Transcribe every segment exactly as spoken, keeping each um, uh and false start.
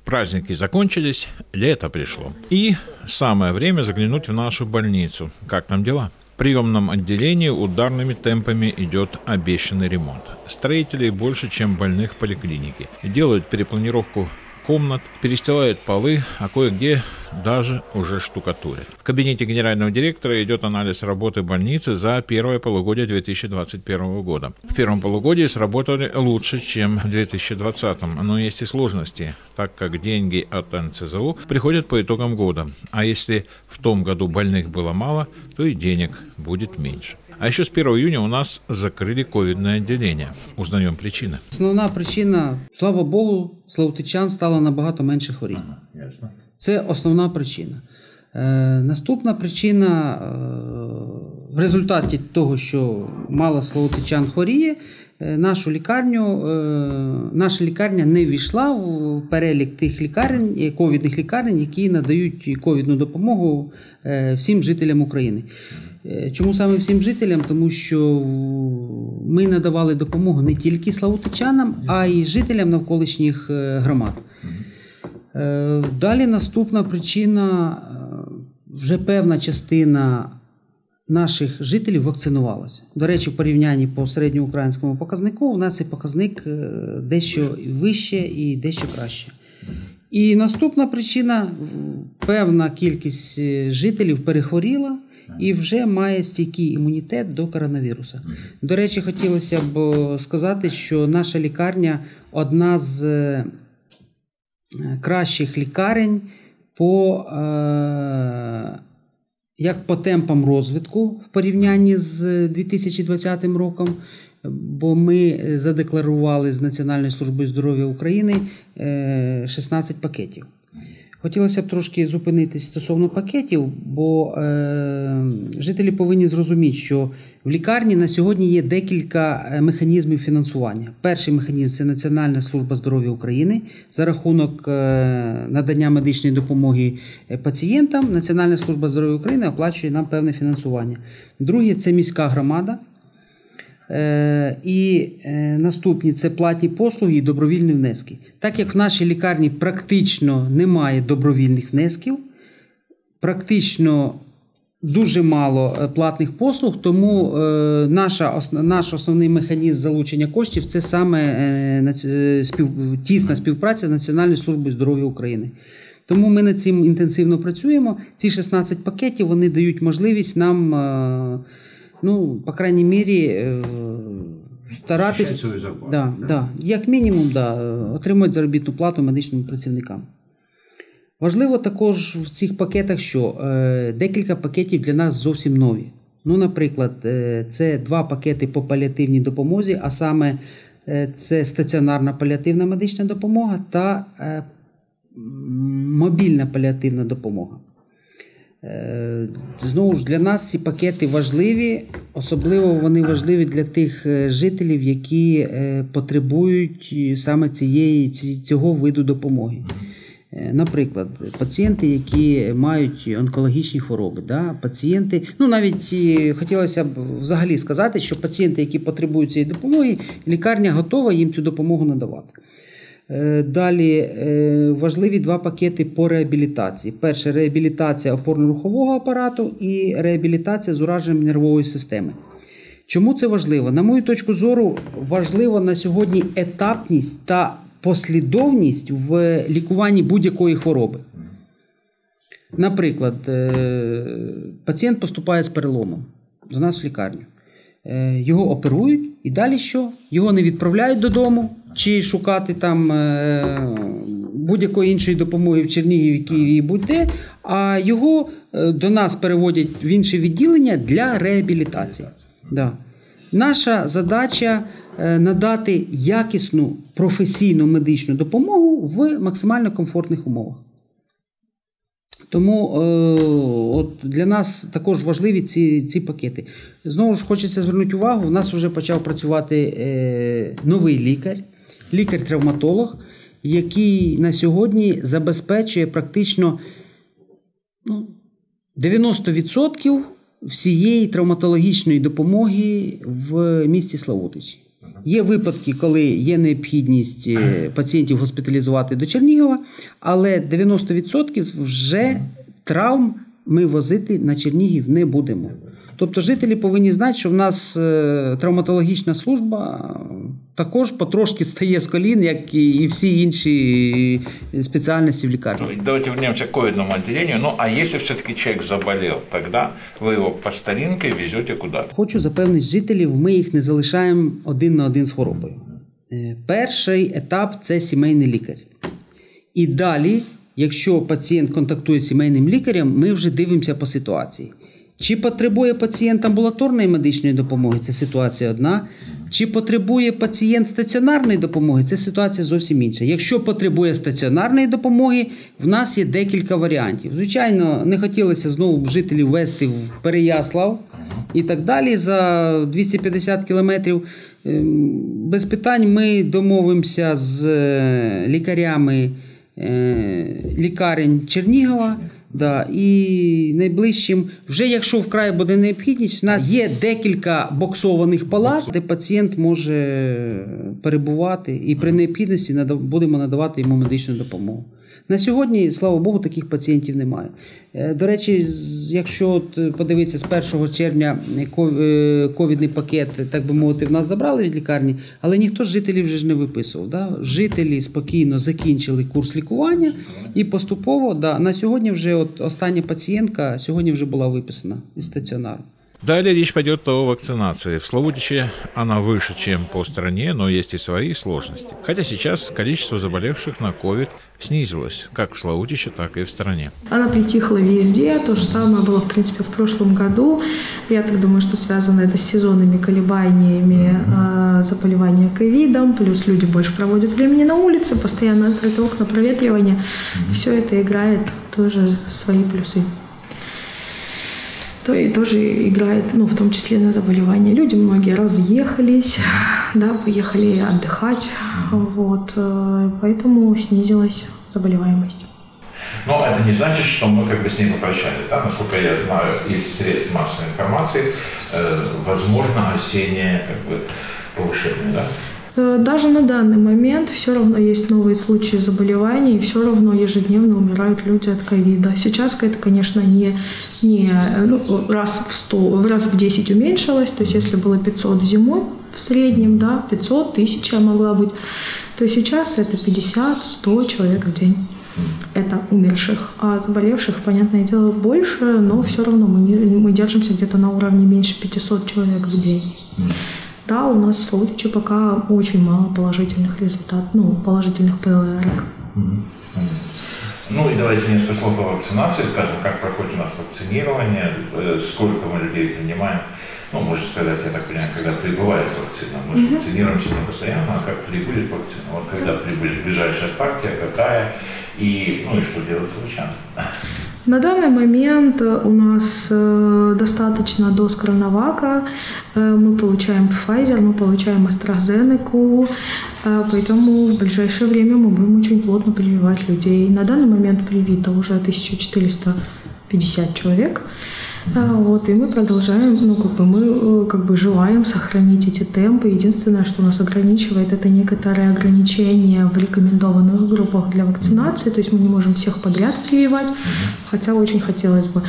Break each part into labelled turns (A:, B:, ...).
A: Праздники закончились, лето пришло. И самое время заглянуть в нашу больницу. Как там дела? В приемном отделении ударными темпами идет обещанный ремонт. Строителей больше, чем больных в поликлинике. Делают перепланировку комнат, перестилают полы, а кое-где даже уже штукатурят. В кабинете генерального директора идет анализ работы больницы за первое полугодие две тысячи двадцать первого года. В первом полугодии сработали лучше, чем в две тысячи двадцатом, но есть и сложности, так как деньги от эн цэ зэ у приходят по итогам года. А если в том году больных было мало, то и денег будет меньше. А еще с первого июня у нас закрыли ковидное отделение. Узнаем причины.
B: Основна причина, слава Богу, славутичан стало набагато менше хворіти.
A: Ага, ясно.
B: Це основна причина. Е, наступна причина, е, в результаті того, що мало славутичан хворіє, е, нашу лікарню, е, наша лікарня не ввійшла в перелік тих лікарень, ковідних лікарень, які надають ковідну допомогу е, всім жителям України. Чому саме всім жителям? Тому що ми надавали допомогу не тільки славутичанам, а й жителям навколишніх громад. Далі наступна причина, вже певна частина наших жителів вакцинувалася. До речі, в порівнянні по середньоукраїнському показнику у нас цей показник дещо вище і дещо краще. І наступна причина, певна кількість жителів перехворіла і вже має стійкий імунітет до коронавіруса. До речі, хотілося б сказати, що наша лікарня одна з кращих лікарень по, як по темпам розвитку в порівнянні з дві тисячі двадцятим роком, бо ми задекларували з Національної служби здоров'я України шістнадцять пакетів. Хотілося б трошки зупинитись стосовно пакетів, бо е, жителі повинні зрозуміти, що в лікарні на сьогодні є декілька механізмів фінансування. Перший механізм – це Національна служба здоров'я України. За рахунок е, надання медичної допомоги пацієнтам Національна служба здоров'я України оплачує нам певне фінансування. Другий – це міська громада. Е, і е, наступні – це платні послуги і добровільні внески. Так як в нашій лікарні практично немає добровільних внесків, практично дуже мало платних послуг, тому е, наша, ос, наш основний механізм залучення коштів – це саме е, спів, тісна співпраця з Національною службою здоров'я України. Тому ми над цим інтенсивно працюємо. Ці шістнадцять пакетів, вони дають можливість нам е, ну, по крайній мірі, старатись, да, да, як мінімум, да, отримати заробітну плату медичним працівникам. Важливо також в цих пакетах, що е, декілька пакетів для нас зовсім нові. Ну, наприклад, е, це два пакети по паліативній допомозі, а саме е, це стаціонарна паліативна медична допомога та е, мобільна паліативна допомога. Знову ж, для нас ці пакети важливі, особливо вони важливі для тих жителів, які потребують саме цієї, цього виду допомоги. Наприклад, пацієнти, які мають онкологічні хвороби, да? Пацієнти, ну навіть хотілося б взагалі сказати, що пацієнти, які потребують цієї допомоги, лікарня готова їм цю допомогу надавати. Далі важливі два пакети по реабілітації. Перше – реабілітація опорно-рухового апарату і реабілітація з ураженням нервової системи. Чому це важливо? На мою точку зору, важливо на сьогодні етапність та послідовність в лікуванні будь-якої хвороби. Наприклад, пацієнт поступає з переломом до нас в лікарню. Його оперують і далі що? Його не відправляють додому чи шукати там будь-якої іншої допомоги в Чернігові, Києві і будь-де, а його до нас переводять в інше відділення для реабілітації. Да. Наша задача надати якісну професійну медичну допомогу в максимально комфортних умовах. Тому е, от для нас також важливі ці, ці пакети. Знову ж хочеться звернути увагу, у нас вже почав працювати е, новий лікар, лікар-травматолог, який на сьогодні забезпечує практично ну, дев'яносто відсотків всієї травматологічної допомоги в місті Славутичі. Є випадки, коли є необхідність пацієнтів госпіталізувати до Чернігова, але дев'яносто відсотків вже травм ми возити на Чернігів не будемо. Тобто жителі повинні знати, що в нас травматологічна служба також потрошки стає з колін, як і всі інші спеціальності в лікарні.
A: Давайте вернемся к ковидному отделению. Ну, а если все-таки человек заболел, тогда вы его по старинке везете куда?
B: Хочу запевнити жителів, ми їх не залишаємо один на один з хворобою. Перший етап – це сімейний лікар. І далі, якщо пацієнт контактує з сімейним лікарем, ми вже дивимося по ситуації. Чи потребує пацієнт амбулаторної медичної допомоги – це ситуація одна. Чи потребує пацієнт стаціонарної допомоги – це ситуація зовсім інша. Якщо потребує стаціонарної допомоги, в нас є декілька варіантів. Звичайно, не хотілося знову жителів везти в Переяслав і так далі за двісті п'ятдесят кілометрів. Без питань ми домовимося з лікарями лікарень Чернігова. Да, і найближчим, вже якщо вкрай буде необхідність, в нас є декілька боксованих палат, де пацієнт може перебувати і при необхідності будемо надавати йому медичну допомогу. На сьогодні, слава Богу, таких пацієнтів немає. До речі, якщо подивитися, з першого червня ковідний пакет, так би мовити, в нас забрали від лікарні, але ніхто з жителів вже ж не виписував. Да? Жителі спокійно закінчили курс лікування і поступово, да, на сьогодні вже от остання пацієнтка сьогодні вже була виписана із стаціонару.
A: Далее речь пойдет о вакцинации. В Славутиче она выше, чем по стране, но есть и свои сложности. Хотя сейчас количество заболевших на ковид снизилось, как в Славутиче, так и в стране.
C: Она притихла везде, то же самое было, в принципе, в прошлом году. Я так думаю, что связано это с сезонными колебаниями э, заболевания ковидом, плюс люди больше проводят времени на улице, постоянно открыты окна, проветривание. Mm-hmm. Все это играет тоже свои плюсы. То и тоже играет, ну, в том числе на заболевания. Люди многие разъехались, да, поехали отдыхать, вот, поэтому снизилась заболеваемость.
A: Но это не значит, что мы как бы с ней попрощались, да? Насколько я знаю из средств массовой информации, э, возможно осеннее как бы повышение, да?
C: Даже на данный момент все равно есть новые случаи заболеваний, и все равно ежедневно умирают люди от ковида. Сейчас это, конечно, не, не ну, раз в сто, раз в десять уменьшилось, то есть если было пятьсот зимой в среднем, да, пятьсот, тысяча могла быть, то сейчас это пятьдесят-сто человек в день. Это умерших, а заболевших, понятное дело, больше, но все равно мы, не, мы держимся где-то на уровне меньше пятисот человек в день. Да, у нас в Славутиче пока очень мало положительных результатов, ну, положительных ПЛР.
A: Mm-hmm. Ну и давайте несколько слов о вакцинации, скажем, как проходит у нас вакцинирование, сколько мы людей принимаем. Ну, можно сказать, я так понимаю, когда прибывает вакцина. Мы mm-hmm. вакцинируемся не постоянно, а как прибудет вакцина. Вот когда прибудет ближайшая партия, какая, и, ну и что делать с лучами.
C: На данный момент у нас достаточно доз Коронавака. Мы получаем Pfizer, мы получаем AstraZeneca, поэтому в ближайшее время мы будем очень плотно прививать людей. На данный момент привито уже тысяча четыреста пятьдесят человек. Вот, и мы продолжаем, ну, как бы мы как бы желаем сохранить эти темпы. Единственное, что нас ограничивает, это некоторые ограничения в рекомендованных группах для вакцинации. То есть мы не можем всех подряд прививать, хотя очень хотелось бы.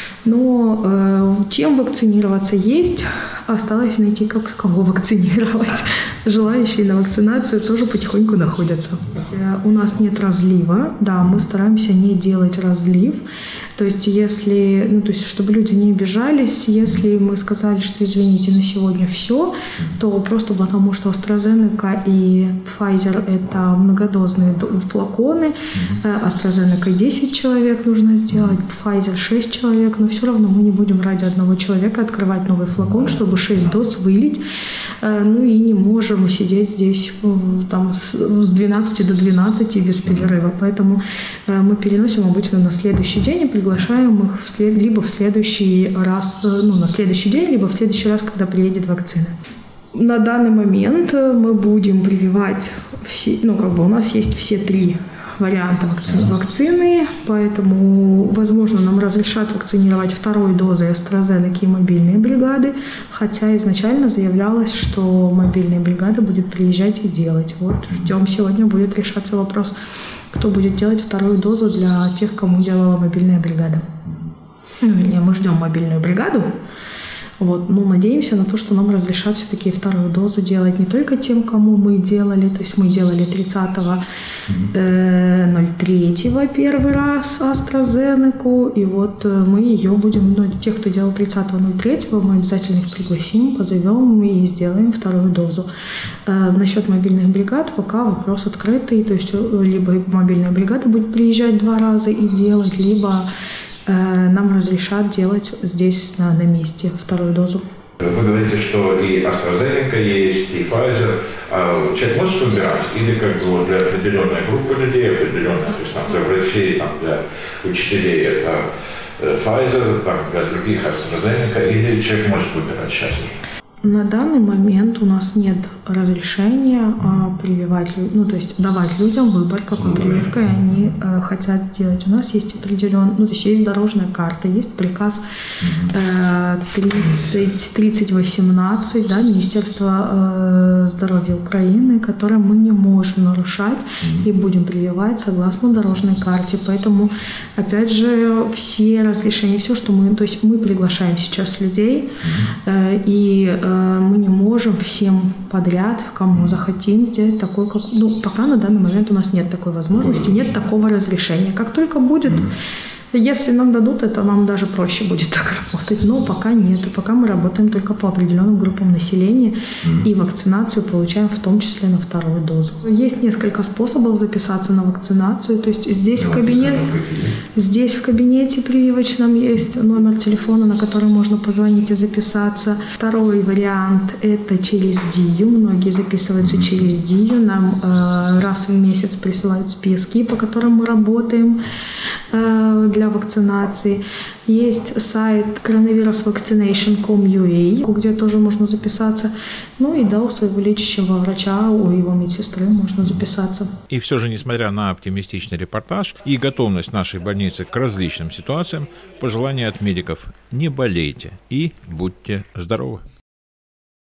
C: Но э, чем вакцинироваться есть, осталось найти, как кого вакцинировать. Желающие на вакцинацию тоже потихоньку находятся. У нас нет разлива, да, мы стараемся не делать разлив. То есть, если, ну, то есть, чтобы люди не обижались, если мы сказали, что извините, на сегодня все, то просто потому, что AstraZeneca и Pfizer – это многодозные флаконы, AstraZeneca десять человек нужно сделать, Pfizer шесть человек, но все равно мы не будем ради одного человека открывать новый флакон, чтобы шесть доз вылить, ну и не можем сидеть здесь там, с двенадцати до двенадцати без перерыва, поэтому мы переносим обычно на следующий день и приглашаем их в след... либо в следующий раз, ну, на следующий день, либо в следующий раз, когда приедет вакцина. На данный момент мы будем прививать все, ну, как бы у нас есть все три варианта вакцины, вакцины, поэтому, возможно, нам разрешат вакцинировать второй дозой AstraZeneca и мобильные бригады, хотя изначально заявлялось, что мобильные бригады будут приезжать и делать. Вот ждем, сегодня будет решаться вопрос, кто будет делать вторую дозу для тех, кому делала мобильная бригада. Ну, вернее, мы ждем мобильную бригаду. Вот, но надеемся на то, что нам разрешат все-таки вторую дозу делать не только тем, кому мы делали, то есть мы делали тридцатого ноль третьего первый раз AstraZeneca, и вот мы ее будем, ну, тех, кто делал тридцатого ноль третьего, мы обязательно их пригласим, позовем и сделаем вторую дозу. Насчет мобильных бригад пока вопрос открытый, то есть либо мобильная бригада будет приезжать два раза и делать, либо нам разрешат делать здесь на, на месте вторую дозу.
A: Вы говорите, что и AstraZeneca есть, и Pfizer. А человек может выбирать? Или как бы вот для определенной группы людей, определенной, то есть там, для врачей, там, для учителей это Pfizer, там, для других AstraZeneca, или человек может выбирать сейчас уже?
C: На данный момент у нас нет разрешения а, прививать, ну то есть давать людям выбор, какой прививкой они а, хотят сделать. У нас есть определенный, ну то есть есть дорожная карта, есть приказ а, тридцать тридцать восемнадцать, да, Министерства а, здоровья Украины, которое мы не можем нарушать и будем прививать согласно дорожной карте. Поэтому, опять же, все разрешения, все, что мы, то есть мы приглашаем сейчас людей а, и мы не можем всем подряд, кому захотим, сделать такой, как... Ну, пока на данный момент у нас нет такой возможности, нет такого разрешения. Как только будет, если нам дадут это, нам даже проще будет так работать. Но пока нету. Пока мы работаем только по определенным группам населения и вакцинацию получаем в том числе на вторую дозу. Есть несколько способов записаться на вакцинацию. То есть здесь в кабинете, здесь в кабинете прививочном есть номер телефона, на который можно позвонить и записаться. Второй вариант – это через ДИЮ. Многие записываются через ДИЮ. Нам э, раз в месяц присылают списки, по которым мы работаем э, для вакцинации. Есть сайт коронавирус вакцинейшн точка ком точка ю а, где тоже можно записаться. Ну и да, у своего лечащего врача, у его медсестры можно записаться.
A: И все же, несмотря на оптимистичный репортаж и готовность нашей больницы к различным ситуациям, пожелания от медиков: не болейте и будьте здоровы.